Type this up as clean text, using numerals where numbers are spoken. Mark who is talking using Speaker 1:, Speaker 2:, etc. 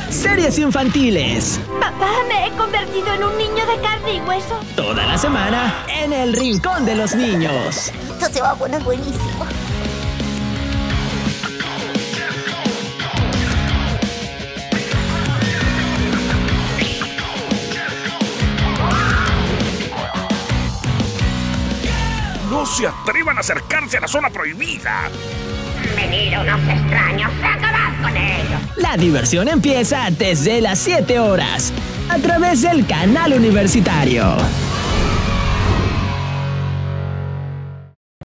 Speaker 1: series infantiles.
Speaker 2: Papá, me he convertido en un niño de carne y hueso.
Speaker 1: Toda la semana en el Rincón de los Niños.
Speaker 3: Esto se va a poner buenísimo.
Speaker 4: ¡No se atrevan a acercarse a la zona prohibida!
Speaker 5: Venir unos extraños, acabad con ellos.
Speaker 1: La diversión empieza desde las 7 horas a través del canal universitario.